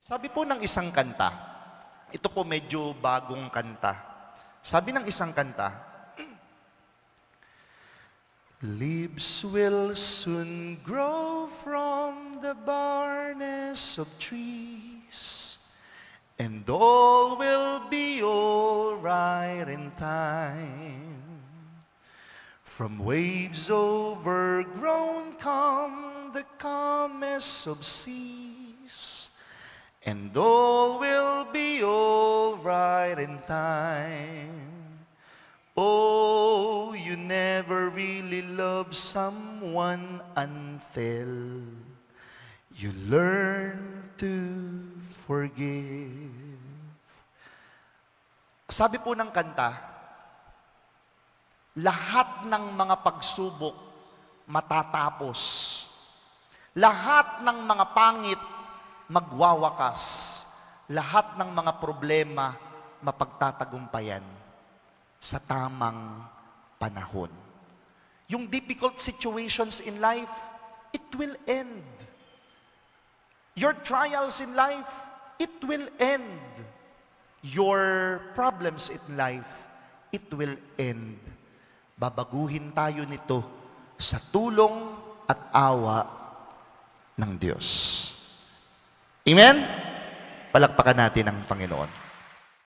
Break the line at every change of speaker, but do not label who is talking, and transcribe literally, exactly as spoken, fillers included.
Sabi po ng isang kanta, ito po medyo bagong kanta. Sabi ng isang kanta, leaves will soon grow from the bareness of trees, and all will be all right in time. From waves overgrown come the calmest of seas, and all will be all right in time. Oh, you never really love someone until you learn to forgive. Sabi po ng kanta, lahat ng mga pagsubok matatapos. Lahat ng mga pangit magwawakas. Lahat ng mga problema mapagtatagumpayan sa tamang panahon. Yung difficult situations in life, it will end. Your trials in life, it will end. Your problems in life, it will end. Babaguhin tayo nito sa tulong at awa ng Diyos. Amen? Palakpakan natin ang Panginoon.